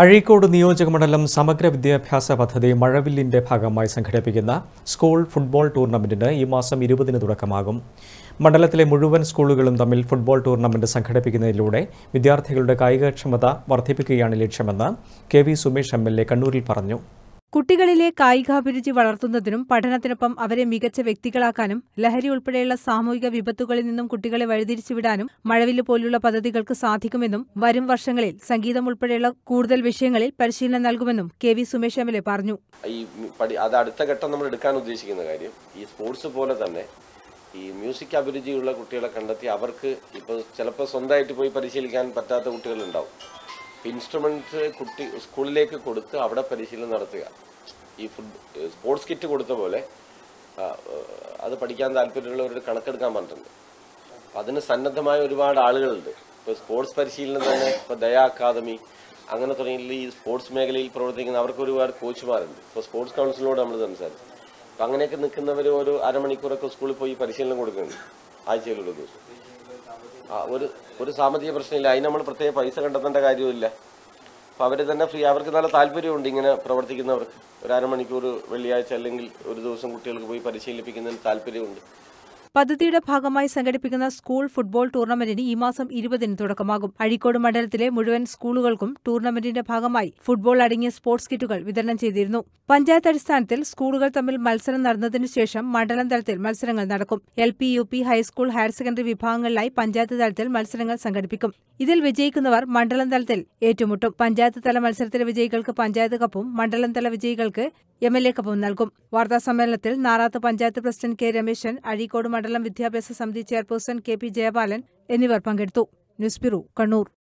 അഴീക്കോട് നിയോജകമണ്ഡലം സമഗ്ര വിദ്യാഭ്യാസ പദ്ധതി മഴവില്ലിന്റെ ഭാഗമായി സംഘടിപ്പിക്കുന്ന സ്കൂൾ ഫുട്ബോൾ ടൂർണമെന്റിന് ഈ മാസം 20-ന് തുടക്കമാകും. മണ്ഡലത്തിലെ മുഴുവൻ സ്കൂളുകളും തമ്മിൽ ഫുട്ബോൾ ടൂർണമെന്റ് സംഘടിപ്പിക്കുന്നതിലൂടെ വിദ്യാർത്ഥികളുടെ കായികക്ഷമത വർദ്ധിപ്പിക്കുകയാണ് ലക്ഷ്യമെന്ന് കെ.വി. സുമേഷ് എം.എൽ.എ. കണ്ണൂരിൽ പറഞ്ഞു. കുട്ടികളിലെ കായികാഭിരുചി വളർത്തുന്നതിനും പഠനത്തിനൊപ്പം അവരെ മികച്ച വ്യക്തികളാക്കാനും ലഹരി ഉൾപ്പെടെയുള്ള സാമൂഹിക വിപത്തുകളിൽ നിന്നും കുട്ടികളെ വഴിതിരിച്ചുവിടാനും മഴവില്ല് പോലുള്ള പദ്ധതികൾക്ക് സാധിക്കുമെന്നും വരും വർഷങ്ങളിൽ സംഗീതം ഉൾപ്പെടെയുള്ള കൂടുതൽ വിഷയങ്ങളിൽ പരിശീലനം നൽകുമെന്നും കെ.വി. സുമേഷ് എം.എൽ.എ. പറഞ്ഞു. അത് അടുത്ത ഘട്ടം നമ്മൾ എടുക്കാൻ ഉദ്ദേശിക്കുന്ന കാര്യം ഈ സ്പോർട്സ് പോലെ തന്നെ ഈ മ്യൂസിക് അഭിരുചിയുള്ള കുട്ടികളെ കണ്ടെത്തി അവർക്ക് ഇപ്പോൾ ചിലപ്പോൾ സ്വന്തമായിട്ട് പോയി പരിശീലിക്കാൻ പറ്റാത്ത കുട്ടികളുണ്ടാവും. ഇൻസ്ട്രുമെന്റ്സ് സ്കൂളിലേക്ക് കൊടുത്ത് അവിടെ പരിശീലനം നടത്തുക. ഈ സ്പോർട്സ് കിറ്റ് കൊടുത്ത പോലെ അത് പഠിക്കാൻ താല്പര്യമുള്ളവരുടെ കണക്കെടുക്കാൻ പറഞ്ഞിട്ടുണ്ട്. അതിന് സന്നദ്ധമായ ഒരുപാട് ആളുകളുണ്ട്. ഇപ്പോൾ സ്പോർട്സ് പരിശീലനം തന്നെ ഇപ്പോൾ ദയാ അക്കാദമി അങ്ങനെ തുടങ്ങിയ ഈ സ്പോർട്സ് മേഖലയിൽ പ്രവർത്തിക്കുന്ന അവർക്ക് ഒരുപാട് കോച്ചുമാരുണ്ട്. ഇപ്പോൾ സ്പോർട്സ് കൗൺസിലോട് നമ്മൾ സംസാരിച്ചു. അപ്പം അങ്ങനെയൊക്കെ നിൽക്കുന്നവർ ഒരു അരമണിക്കൂറൊക്കെ സ്കൂളിൽ പോയി പരിശീലനം കൊടുക്കുന്നുണ്ട് ആഴ്ചയിലുള്ള ദിവസം. ഒരു സാമ്പത്തിക പ്രശ്നമില്ല, അതിന് നമ്മൾ പ്രത്യേക പൈസ കണ്ടെത്തേണ്ട കാര്യമില്ല. അപ്പോൾ അവർ തന്നെ ഫ്രീ, അവർക്ക് നല്ല താല്പര്യമുണ്ട് ഇങ്ങനെ പ്രവർത്തിക്കുന്നവർക്ക്. ഒരു അരമണിക്കൂർ വെള്ളിയാഴ്ച അല്ലെങ്കിൽ ഒരു ദിവസം കുട്ടികൾക്ക് പോയി പരിശീലിപ്പിക്കുന്നതിന് താല്പര്യമുണ്ട്. പദ്ധതിയുടെ ഭാഗമായി സംഘടിപ്പിക്കുന്ന സ്കൂൾ ഫുട്ബോൾ ടൂർണമെന്റിന് ഈ മാസം 20-ന് തുടക്കമാകും. അഴീക്കോട് മണ്ഡലത്തിലെ മുഴുവൻ സ്കൂളുകൾക്കും ടൂർണമെന്റിന്റെ ഭാഗമായി ഫുട്ബോൾ അടങ്ങിയ സ്പോർട്സ് കിറ്റുകൾ വിതരണം ചെയ്തിരുന്നു. പഞ്ചായത്ത് അടിസ്ഥാനത്തിൽ സ്കൂളുകൾ തമ്മിൽ മത്സരം നടന്നതിനു ശേഷം മണ്ഡലം തലത്തിൽ മത്സരങ്ങൾ നടക്കും. LP, UP, high school, higher secondary വിഭാഗങ്ങളിലായി പഞ്ചായത്ത് തലത്തിൽ മത്സരങ്ങൾ സംഘടിപ്പിക്കും. ഇതിൽ വിജയിക്കുന്നവർ മണ്ഡലം തലത്തിൽ ഏറ്റുമുട്ടും. പഞ്ചായത്ത് തല മത്സരത്തിലെ വിജയികൾക്ക് പഞ്ചായത്ത് കപ്പും മണ്ഡലം തല വിജയികൾക്ക് MLA കപ്പും നൽകും. വാർത്താസമ്മേളനത്തിൽ നാറാത്ത് പഞ്ചായത്ത് പ്രസിഡന്റ് K. രമേശൻ, അഴീക്കോട് മണ്ഡലം വിദ്യാഭ്യാസ സമിതി ചെയർപേഴ്സൺ KP. ജയപാലൻ എന്നിവർ പങ്കെടുത്തു. News bureau, Kannur.